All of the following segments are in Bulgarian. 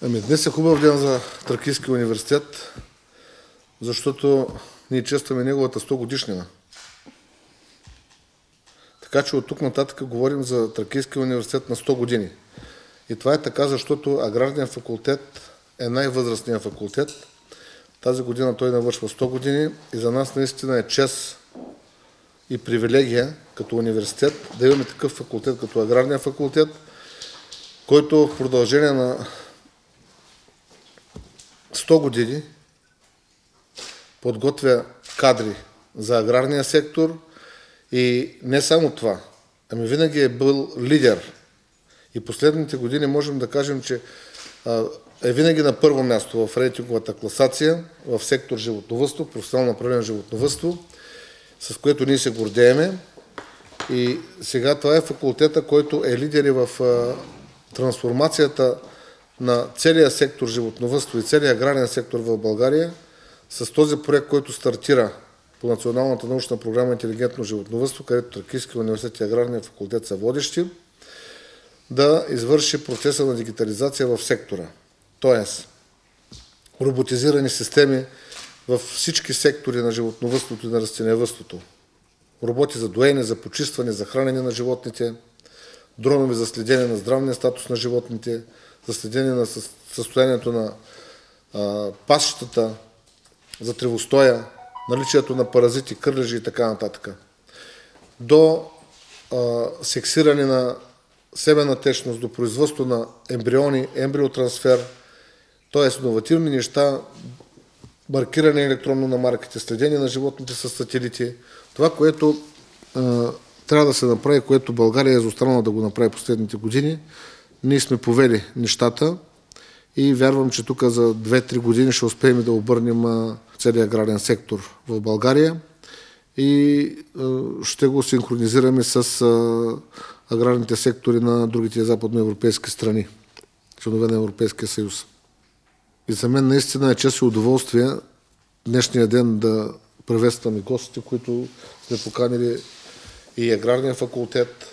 Днес е хубав ден за Тракийския университет, защото ние честваме неговата 100 годишнина. Така че от тук нататък говорим за Тракийския университет на 100 години. И това е така, защото Аграрният факултет е най-възрастният факултет. Тази година той навършва 100 години и за нас наистина е чест и привилегия като университет да имаме такъв факултет като Аграрния факултет, който в продължение на 100 години подготвя кадри за аграрния сектор и не само това, ами винаги е бил лидер. И последните години можем да кажем, че е винаги на първо място в рейтинговата класация в сектор животновъдство, професионално направление животновъдство, с което ние се гордееме. И сега това е факултета, който е лидер и в трансформацията на целия сектор животновъдство и целия аграрен сектор в България с този проект, който стартира по Националната научна програма Интелигентно животновъдство, където Тракийския университет и Аграрния факултет са водещи, да извърши процеса на дигитализация в сектора. Тоест, роботизирани системи във всички сектори на животновъдството и на растениевъдството. Роботи за доене, за почистване, за хранене на животните, дронове за следене на здравния статус на животните, за следене на състоянието на пасищата, за тревостоя, наличието на паразити, кърлежи и така нататък. До сексиране на семена течност, до производство на ембриони, ембриотрансфер, т.е. иновативни неща, маркиране електронно на марките, следение на животните с сателити. Това, което трябва да се направи, което България е изостанала да го направи последните години, ние сме повели нещата и вярвам, че тук за 2-3 години ще успеем да обърнем целия аграрен сектор в България и ще го синхронизираме с аграрните сектори на другите западноевропейски страни, членове на Европейския съюз. И за мен наистина е чест и удоволствие днешния ден да приветстваме гостите, които сме поканили и Аграрния факултет.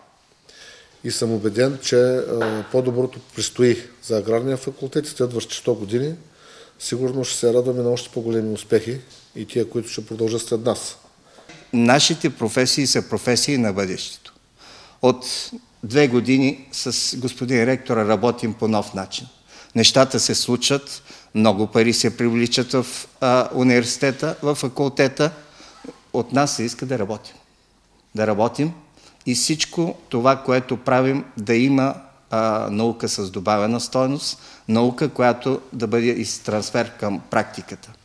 И съм убеден, че по-доброто предстои за Аграрния факултет и следващите 100 години. Сигурно ще се радваме на още по-големи успехи и тия, които ще продължат след нас. Нашите професии са професии на бъдещето. От 2 години с господин ректора работим по нов начин. Нещата се случат, много пари се привличат в университета, в факултета. От нас се иска да работим. Да работим и всичко това, което правим, да има наука с добавена стойност, наука, която да бъде и с трансфер към практиката.